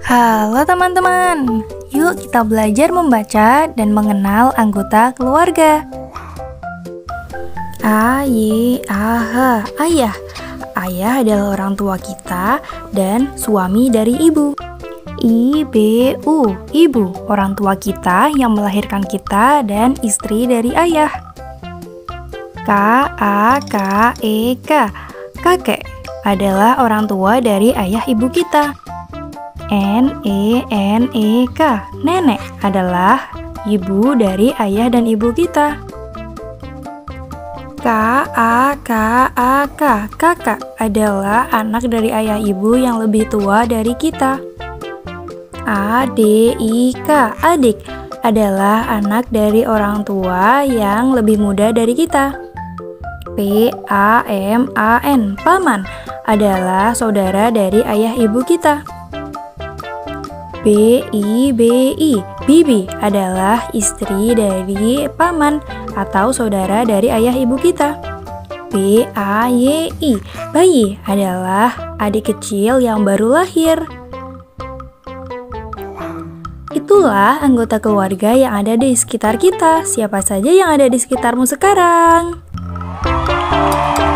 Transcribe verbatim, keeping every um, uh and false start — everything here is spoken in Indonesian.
Halo teman-teman, yuk kita belajar membaca dan mengenal anggota keluarga. A, Y, A, H, ayah. Ayah adalah orang tua kita dan suami dari ibu. I, B, U, ibu, orang tua kita yang melahirkan kita dan istri dari ayah. K, A, K, E, K, kakek, adalah orang tua dari ayah ibu kita. N, E, N, E, K, nenek, adalah ibu dari ayah dan ibu kita. K, A, K, A, K, kakak, adalah anak dari ayah ibu yang lebih tua dari kita. A, D, I, K, adik, adalah anak dari orang tua yang lebih muda dari kita. P, A, M, A, N, paman, adalah saudara dari ayah ibu kita. B, I, B, I, bibi, adalah istri dari paman atau saudara dari ayah ibu kita. B, A, Y, I, bayi, adalah adik kecil yang baru lahir. Itulah anggota keluarga yang ada di sekitar kita. Siapa saja yang ada di sekitarmu sekarang?